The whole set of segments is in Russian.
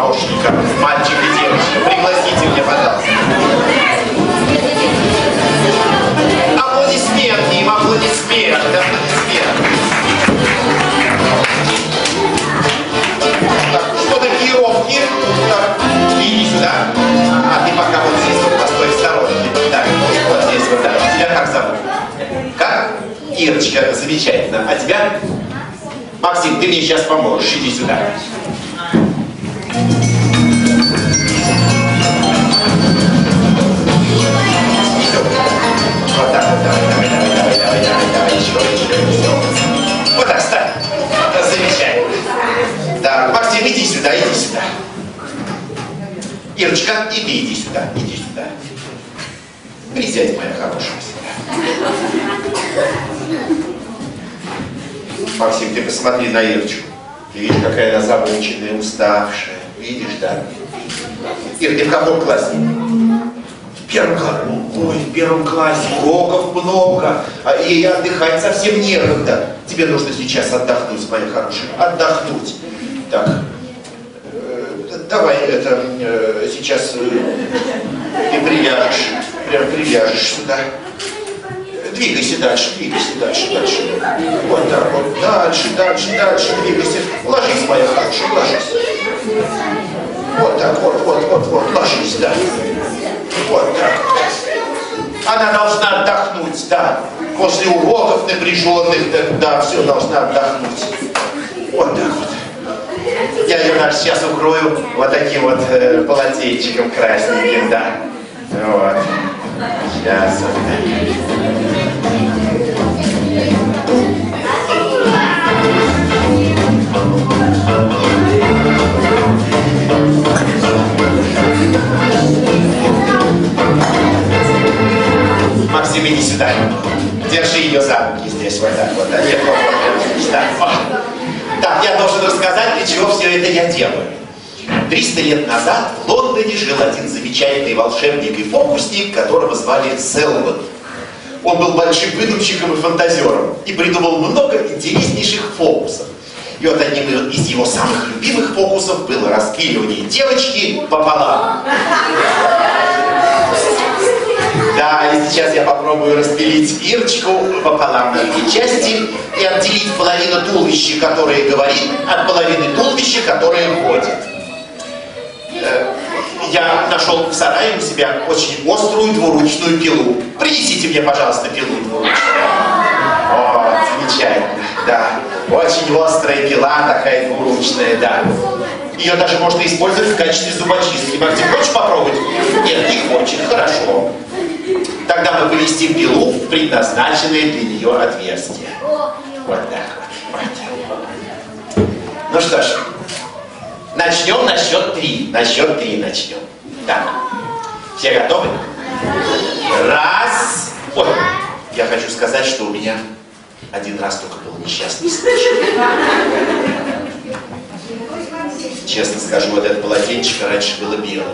помощников, мальчик и девочка. Пригласите меня, пожалуйста. Аплодисменты им, аплодисменты, аплодисменты. Так, что такие ровки? Так, иди сюда. А ты пока вот здесь вот постой в сторонке. Так, вот здесь вот так. Тебя как зовут? Как? Ирочка, замечательно. А тебя? Максим, ты мне сейчас поможешь. Иди сюда. Вот так вот, давай, еще. Вот так, встань. Замечательно. Так, Максим, иди сюда. Ирочка, иди сюда. Присядь, моя хорошая. Максим, ты посмотри на Ирочку. Ты видишь, какая она замученная, уставшая. Видишь, да? Ир, ты в каком классе? В первом классе. Ой, в первом классе. Уроков много. А ей отдыхать совсем некогда. Тебе нужно сейчас отдохнуть, моя хорошая. Отдохнуть. Так. Давай это сейчас ты приляжешь. Прям приляжешь сюда. Двигайся дальше. Вот так вот. Дальше. Двигайся. Ложись, моя хорошая, ложись. Вот так, вот. Ложись, да. Вот так. Она должна отдохнуть, да. После уроков напряженных, да, все должна отдохнуть. Вот так вот. Я ее сейчас укрою вот таким вот полотенчиком красненьким, да. Вот. Сейчас вот. Максим, иди сюда. Держи ее за руки здесь, вот так вот. Нет, вот, да. Так, я должен рассказать, для чего все это я делаю. 300 лет назад в Лондоне жил один замечательный волшебник и фокусник, которого звали Селвин. Он был большим выдумщиком и фантазером и придумал много интереснейших фокусов. И вот одним из его самых любимых фокусов было распиливание девочки пополам. Да, и сейчас я попробую распилить Ирочку пополам на две части и отделить половину туловища, которое говорит, от половины туловища, которое ходит. Я нашел в сарае у себя очень острую двуручную пилу. Принесите мне, пожалуйста, пилу двуручную. О, замечательно, да. Очень острая пила, такая двуручная, да. Ее даже можно использовать в качестве зубочистки. Максим, хочешь попробовать? Нет, не хочет, хорошо. Тогда мы поместим пилу в предназначенное для нее отверстие. Вот так вот. Ну что ж, начнем на счет 3. На счет 3 начнем. Так, все готовы? Раз. Ой, я хочу сказать, что у меня один раз только был несчастный случай. Честно скажу, вот это полотенчико раньше было белым.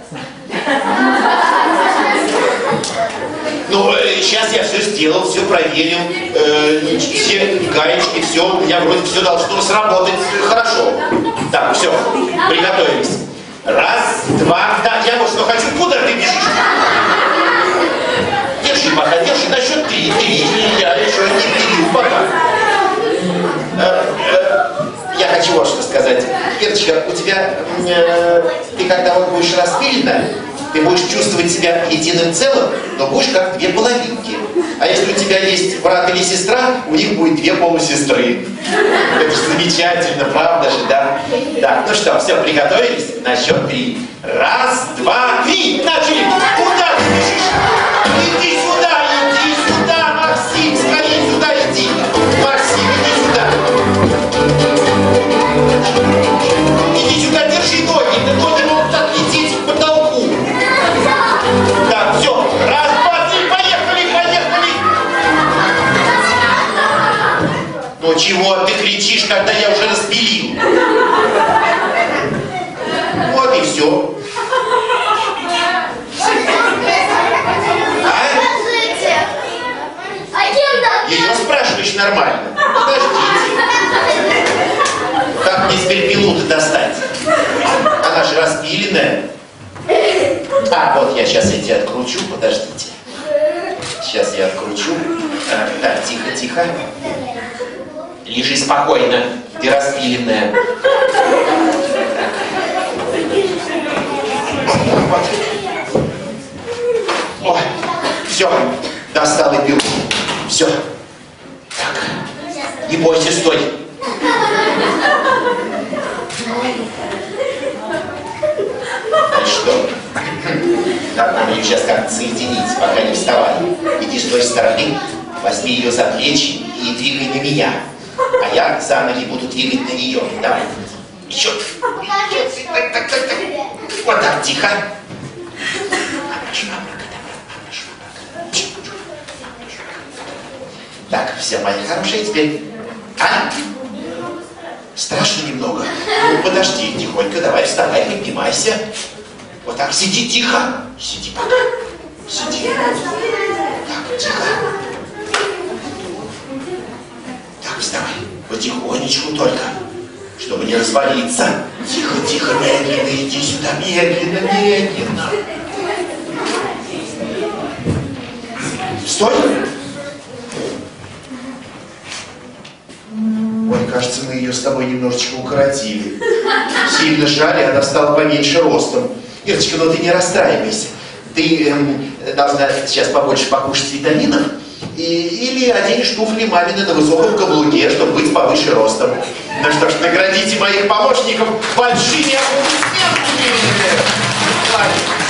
Ну, сейчас я все сделал, все проверил, все гаечки, все, у меня вроде все должно сработать хорошо. Так, все, приготовились. Раз, два, да, я вот что хочу, куда ты бежишь? Держи пока, держи, на счет 3, я еще не пилю пока. Я хочу вот что сказать. Ирочка, у тебя, ты когда вот будешь распилена, ты будешь чувствовать себя единым целым, но будешь как две половинки. А если у тебя есть брат или сестра, у них будет две полусестры. Это же замечательно, правда же, да? Так, ну что, все, приготовились? На счет 3. Раз, два, три, начали! Куда ты бежишь? Иди сюда, Максим, скорее сюда иди! Максим, иди сюда! Иди сюда, держи ноги, ноги могут отлететь к потолку. Так, все, раз, два, три, поехали! Ну чего ты кричишь, когда я уже распилил? Вот и все. Ее спрашиваешь нормально. Подождите. Как мне теперь пилу-то достать? распиленная. А, вот я сейчас эти откручу, подождите. Сейчас я откручу. Так, тихо, тихо. Лежи спокойно, ты распиленная. Вот. О, все, достал и беру. Все. Так, не бойся, стой. Значит, что? Так, надо ее сейчас как-то соединить, пока не вставай. Иди с той стороны, возьми ее за плечи и двигай на меня. А я за ноги буду двигать на нее. Давай. Еще. Так. Вот так, тихо. Так, все, мои хорошие, теперь. А? Страшно немного. Ну, подожди, тихонько, давай, вставай, поднимайся. Вот так, сиди тихо. Сиди пока. Сиди. Так, тихо. Так, вставай. Потихонечку только, чтобы не развалиться. Тихо, тихо, медленно, иди сюда, медленно, медленно. Стой. Ой, кажется, мы ее с тобой немножечко укоротили. Сильно жаль, и она стала поменьше ростом. Ирочка, ну ты не расстраивайся. Ты должна сейчас побольше покушать витаминов или оденешь туфли мамины на высоком каблуке, чтобы быть повыше ростом. Ну что ж, наградите моих помощников большими аплодисментами.